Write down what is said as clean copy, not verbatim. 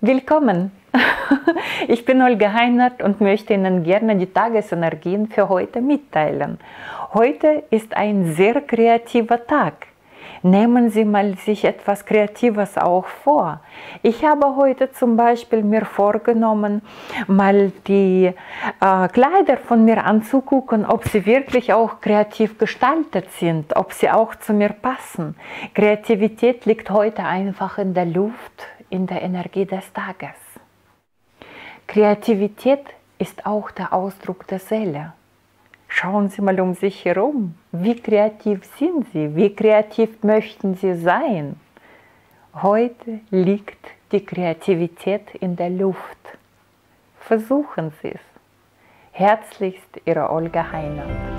Willkommen! Ich bin Olga Heinert und möchte Ihnen gerne die Tagesenergien für heute mitteilen. Heute ist ein sehr kreativer Tag. Nehmen Sie mal sich etwas Kreatives auch vor. Ich habe heute zum Beispiel mir vorgenommen, mal die Kleider von mir anzugucken, ob sie wirklich auch kreativ gestaltet sind, ob sie auch zu mir passen. Kreativität liegt heute einfach in der Luft, in der Energie des Tages. Kreativität ist auch der Ausdruck der Seele. Schauen Sie mal um sich herum. Wie kreativ sind Sie? Wie kreativ möchten Sie sein? Heute liegt die Kreativität in der Luft. Versuchen Sie es. Herzlichst, Ihre Olga Heinert.